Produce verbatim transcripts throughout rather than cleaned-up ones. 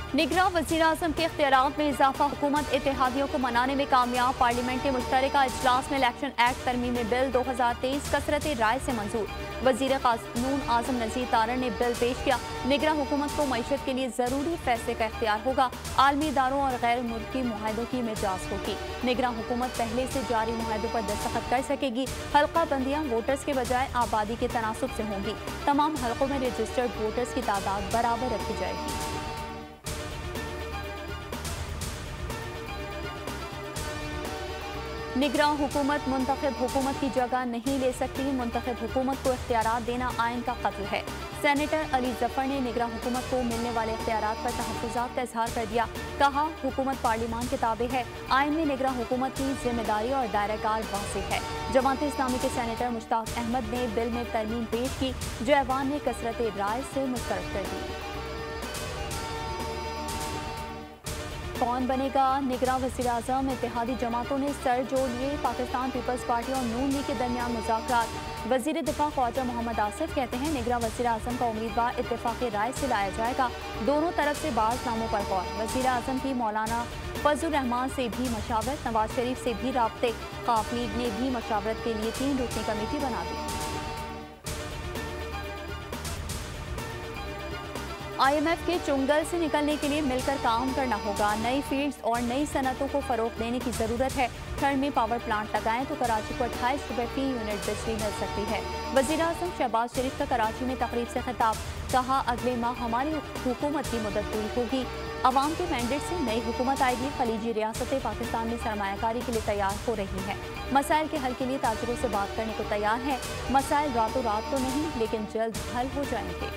निगरां वज़ीर-ए-आज़म के इख्तियारात में इजाफा, हुकूमत इत्तेहादियों को मनाने में कामयाब। पार्लियामेंट के मुश्तरका इजलास में इलेक्शन एक्ट तरमीमी बिल दो हजार तेईस कसरत राय से मंजूर। वज़ीर कानून आज़म नज़ीर तारण ने बिल पेश किया। निगरां हुकूमत को मईशत के लिए ज़रूरी फैसले का इख्तियार होगा। आलमी इदारों और गैर मुल्की मुआहदों की मिजाज होगी। निगरां हुकूमत पहले से जारी मुआहदों पर दस्तखत कर सकेगी। हल्का बंदियाँ वोटर्स के बजाय आबादी के तनासुब से होंगी। तमाम हल्कों में रजिस्टर्ड वोटर्स की तादाद बराबर रखी जाएगी। निगरां हुकूमत मुंतखब हुकूमत की जगह नहीं ले सकती। मुंतखब हुकूमत को इख्तियारात देना आइन का कत्ल है। सेनेटर अली जफर ने निगरां हुकूमत को मिलने वाले इख्तियारात पर तहफ़्फ़ुज़ात का इजहार कर दिया। कहा, हुकूमत पार्लियामान के ताबे है। आइन में निगरां हुकूमत की जिम्मेदारी और दायरा कार वाज़ेह है। जमात इस्लामी के सेनेटर मुश्ताक अहमद ने बिल में तरमीम पेश की, जो ऐवान ने कसरत राय से मुस्तरद कर दी। कौन बनेगा निगरां वज़ीर-ए-आज़म? इत्तेहादी जमातों ने सर जोड़ लिए। पाकिस्तान पीपल्स पार्टी और नून लीग के दरमियान मुज़ाकरात। वज़ीर दिफा ख्वाजा मोहम्मद आसिफ कहते हैं, निगरां वज़ीर-ए-आज़म का उम्मीदवार इत्तेफाक़ी राय से लाया जाएगा। दोनों तरफ से बाज़ नामों पर गौर। वज़ीर-ए-आज़म की मौलाना फजलुर रहमान से भी मशावरत। नवाज शरीफ से भी राब्ते। काफ लीग ने भी मशावरत के लिए तीन रुकनी कमेटी बना दी। आई एम एफ के चुंगल से निकलने के लिए मिलकर काम करना होगा। नई फील्ड्स और नई सनतों को फरोग देने की जरूरत है। खंड में पावर प्लांट लगाएं तो कराची को अट्ठाईस रुपए फी यूनिट बिजली मिल सकती है। वज़ीर-ए-आज़म शहबाज शरीफ का कराची में तकरीब से खिताब। कहा, अगले माह हमारी हुकूमत की मुद्दत पूरी होगी। अवाम के मैंडेट से नई हुकूमत आएगी। खलीजी रियासतें पाकिस्तान में सरमायाकारी के लिए तैयार हो रही हैं। मसाइल के हल के लिए ताजरों से बात करने को तैयार है। मसाइल रातों रात तो नहीं, लेकिन जल्द हल हो जाएंगे।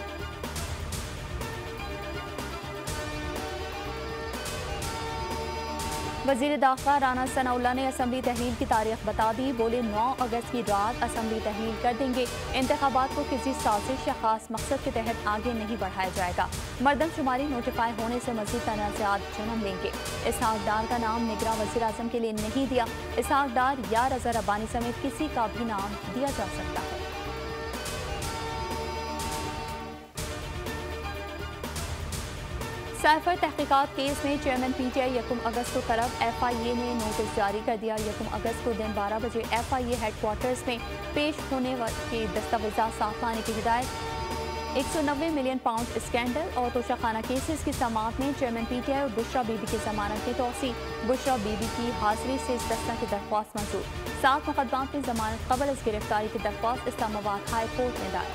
वज़ीर दाखिला राना सनाउल्लाह ने असम्बली तहलील की तारीख बता दी। बोले, नौ अगस्त की रात असम्बली तहलील कर देंगे। इंतखाबात को किसी साजिश या खास मकसद के तहत आगे नहीं बढ़ाया जाएगा। मरदमशुमारी नोटिफाई होने से मज़ीद तनाज़ात जन्म लेंगे। इसहाक डार का नाम निगरां वज़ीर-ए-आज़म के लिए नहीं दिया। इसहाक डार या रज़ा रब्बानी समेत किसी का भी नाम दिया जा सकता है। साइफर तहकीकात केस में चेयरमैन पी टी आई यकम अगस्त को तलब। एफ आई ए ने नोटिस जारी कर दिया। यकम अगस्त को दिन बारह बजे एफ आई ए हेडक्वार्टर्स में पेश होने के दस्तावेज़ात साथ लाने की हिदायत। एक सौ नब्बे मिलियन पाउंड स्कैंडल और तोशाखाना केसेस की समाअत में चेयरमैन पी टी आई और बुशरा बीबी की जमानत की तौसी। बुशरा बीबी की हाजिरी से दस्ता की दरख्वास्त मंजूर। सात मुकदमात में जमानत कबल अज गिरफ्तारी की दरख्वास्त इस्लामाबाद हाई कोर्ट में दायर।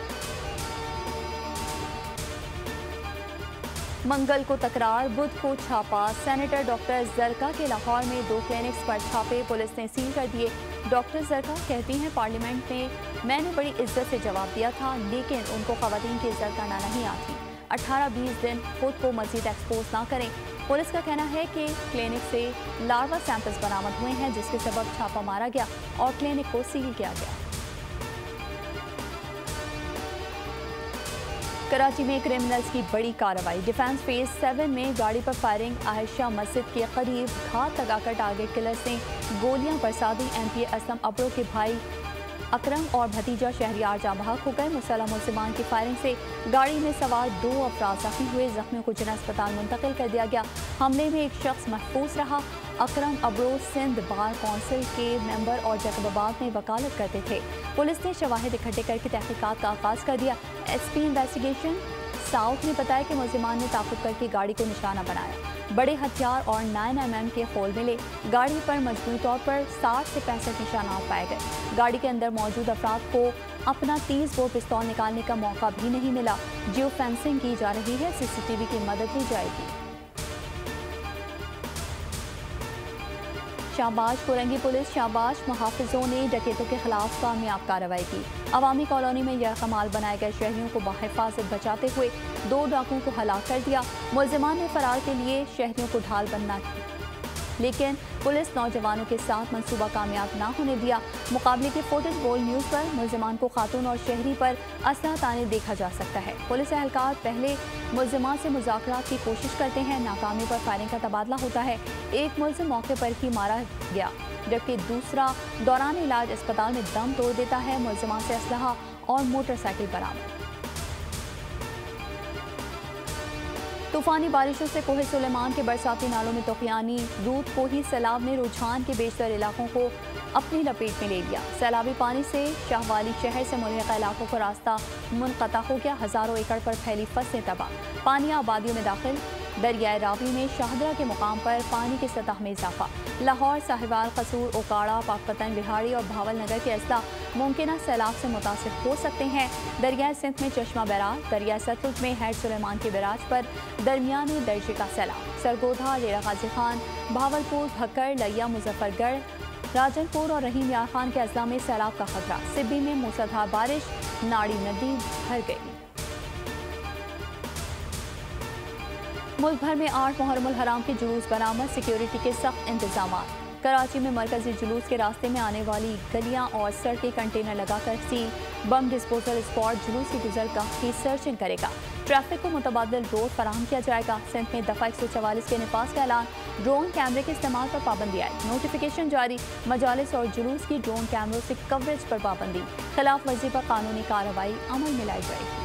मंगल को तकरार, बुध को छापा। सेनेटर डॉक्टर जरका के लाहौर में दो क्लिनिक्स पर छापे पुलिस ने सील कर दिए। डॉक्टर जरका कहती हैं, पार्लियामेंट में मैंने बड़ी इज्जत से जवाब दिया था, लेकिन उनको खवातीन की इज्जत करना नहीं आती। अठारह बीस दिन खुद को मजीद एक्सपोज ना करें। पुलिस का कहना है कि क्लिनिक से लार्वा सैंपल्स बरामद हुए हैं, जिसके सबब छापा मारा गया और क्लिनिक को सील किया गया। कराची में क्रिमिनल्स की बड़ी कार्रवाई। डिफेंस फेज सेवन में गाड़ी पर फायरिंग। आयशा मस्जिद के करीब घात लगाकर टारगेट किलर्स ने गोलियां बरसा दी। M P A Aslam Abro के भाई अकरम और भतीजा शहरियार जाँ बहक हो गए। मुसल्लह मुल्जिमान की फायरिंग से गाड़ी में सवार दो अफराद जख्मी हुए। जख्मियों को जिला अस्पताल मुंतकिल कर दिया गया। हमले में एक शख्स महफूज रहा। अकरम अबरो सिंध बार कौंसिल के मेंबर और जैकबाबाद में वकालत करते थे। पुलिस ने शवाहिद इकट्ठे करके तहकीकात का आगाज कर दिया। एस पी इन्वेस्टिगेशन साउथ ने बताया कि मुल्जिमान ने ताक़ुब करके गाड़ी को निशाना बनाया। बड़े हथियार और नाइन एम एम के खोल मिले। गाड़ी पर मजबूरी तौर पर साठ से पैंसठ निशानात पाए गए। गाड़ी के अंदर मौजूद अफराद को अपना तीस बोर पिस्तौल निकालने का मौका भी नहीं मिला। जियो फेंसिंग की जा रही है। सी सी टी वी की मदद ली जाएगी। शाहबाज कोरंगी पुलिस। शाहबाज मुहाफिजों ने डकैतों के खिलाफ कामयाब कार्रवाई की। अवामी कॉलोनी में यह कमाल बनाए गए शहरियों को बाहिफाजत बचाते हुए दो डाकुओं को हलाक कर दिया। मुल्जिमान ने फरार के लिए शहरियों को ढाल बनना की, लेकिन पुलिस नौजवानों के साथ मंसूबा कामयाब ना होने दिया। मुकाबले के फोटेज बोल न्यूज़ पर मुल्जिमान को खातून और शहरी पर असला ताने देखा जा सकता है। पुलिस एहलकार पहले मुल्जिमान से मुज़ाकरात की कोशिश करते हैं। नाकामी पर फायरिंग का तबादला होता है। एक मुल्जिम मौके पर ही मारा गया, जबकि दूसरा दौरान इलाज अस्पताल में दम तोड़ देता है। मुल्जिमान से असलहा और मोटरसाइकिल बरामद। तूफानी बारिशों से कोहे सुलेमान के बरसाती नालों में तोक़यानी, रूद कोही सैलाब ने रुझान के बेशतर इलाकों को अपनी लपेट में ले लिया। सैलाबी पानी से शाहवाली शहर से मुल्हिका इलाकों का रास्ता मुनक़ता हो गया। हज़ारों एकड़ पर फैली फसलें तबाह, पानी आबादियों में दाखिल। दरियाए रावी में शाहदरा के मुकाम पर पानी की सतह में इजाफा। लाहौर, साहिवाल, कसूर, ओकाड़ा, पाकपतन, बिहाड़ी और भावल नगर के अजला मुमकिन सैलाब से मुतासिर हो सकते हैं। दरियाए सिंध में चश्मा बैराज, दरिया सतलुज में हैड सुलेमान के बैराज पर दरमियानी दर्जे का सैलाब। सरगोधा, डेरा गाजी खान, भावलपुर, भक्कर, लिया, मुजफ्फरगढ़, राजनपुर और रहीम यार खान के अजला में सैलाब का खतरा। सिब्बी में मूसलाधार बारिश, नाड़ी नदी भर गई। मुल्क भर में आठ मुहर्रमुल हराम के जुलूस बरामद, सिक्योरिटी के सख्त इंतजाम। कराची में मरकजी जुलूस के रास्ते में आने वाली गलियां और सड़कें कंटेनर लगाकर सील। बम डिस्पोजल स्क्वाड जुलूस की गुजरगाह की सर्चिंग करेगा। ट्रैफिक को मुतबादिल रोड फराहम किया जाएगा। सिंध में दफा एक सौ चवालीस के निफाज का ऐलान, ड्रोन कैमरे के इस्तेमाल पर पाबंदी आई। नोटिफिकेशन जारी, मजालिस और जुलूस की ड्रोन कैमरों से कवरेज पर पाबंदी। खिलाफ वर्जी पर कानूनी कार्रवाई अमल में लाई जाएगी।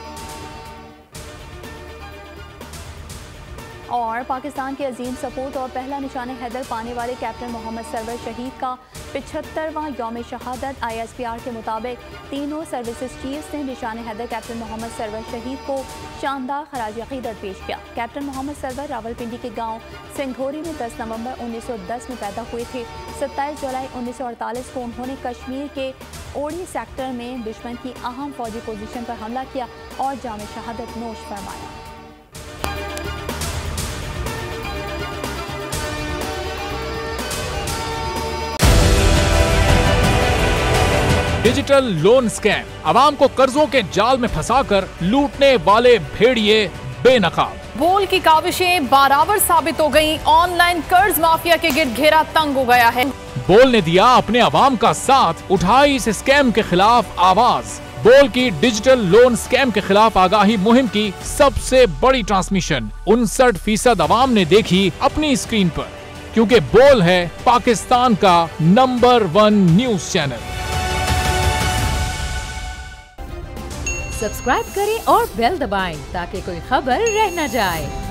और पाकिस्तान के अजीम सपूत और पहला निशान हैदर पाने वाले कैप्टन मोहम्मद सरवर शहीद का पिछहत्तरवां यौम शहादत। आई एस पी आर के मुताबिक तीनों सर्विसेज चीफ्स ने निशान हैदर कैप्टन मोहम्मद सरवर शहीद को शानदार खराज अकीदत पेश किया। कैप्टन मोहम्मद सरवर रावलपिंडी के गांव सिंघोरी में दस नवंबर उन्नीस सौ दस में पैदा हुए थे। सत्ताईस जुलाई उन्नीस सौ अड़तालीस को उन्होंने कश्मीर के ओढ़ी सेक्टर में दुश्मन की अहम फौजी पोजीशन पर हमला किया और जाम शहादत नोश फरमाया। डिजिटल लोन स्कैम, आवाम को कर्जों के जाल में फंसाकर लूटने वाले भेड़िए बेनकाब। बोल की काविशें बाराबर साबित हो गईं। ऑनलाइन कर्ज माफिया के गिर्द घेरा तंग हो गया है। बोल ने दिया अपने आवाम का साथ, उठाई इस स्कैम के खिलाफ आवाज। बोल की डिजिटल लोन स्कैम के खिलाफ आगाही मुहिम की सबसे बड़ी ट्रांसमिशन उनसठ फीसद आवाम ने देखी अपनी स्क्रीन पर, क्योंकि बोल है पाकिस्तान का number one news channel. Subscribe करें और बेल दबाएं ताकि कोई खबर रह न जाए।